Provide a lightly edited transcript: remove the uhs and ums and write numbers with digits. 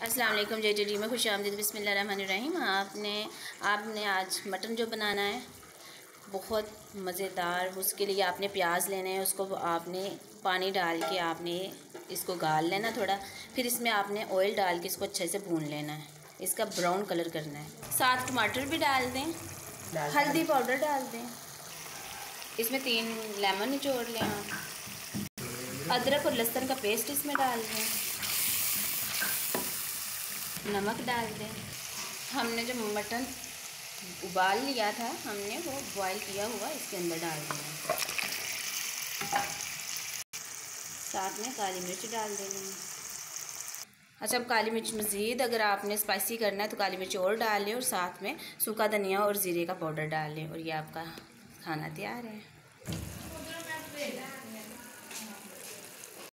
अस्सलाम वालेकुम। JTD में खुश आमदीद। बिस्मिल्लाहिर्रहमानिर्रहीम। आपने आज मटन जो बनाना है बहुत मज़ेदार, उसके लिए आपने प्याज लेना है, उसको आपने पानी डाल के आपने इसको गाल लेना थोड़ा, फिर इसमें आपने ऑयल डाल के इसको अच्छे से भून लेना है, इसका ब्राउन कलर करना है। साथ टमाटर भी डाल दें, हल्दी पाउडर डाल दें, इसमें 3 लेमन निचोड़ लें आप, अदरक और लहसुन का पेस्ट इसमें डाल दें, नमक डाल दें। हमने जो मटन उबाल लिया था हमने वो बॉईल किया हुआ इसके अंदर डाल देना, साथ में काली मिर्च डाल देनी है। अच्छा, अब काली मिर्च मज़ीद अगर आपने स्पाइसी करना है तो काली मिर्च और डाल लें और साथ में सूखा धनिया और ज़ीरे का पाउडर डाल लें और ये आपका खाना तैयार है।